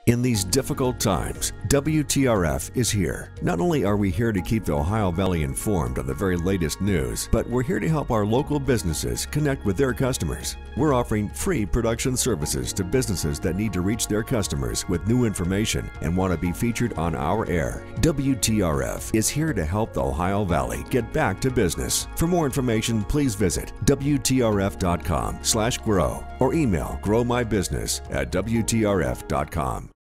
In these difficult times, WTRF is here. Not only are we here to keep the Ohio Valley informed of the very latest news, but we're here to help our local businesses connect with their customers. We're offering free production services to businesses that need to reach their customers with new information and want to be featured on our air. WTRF is here to help the Ohio Valley get back to business. For more information, please visit WTRF.com/grow or email growmybusiness@WTRF.com.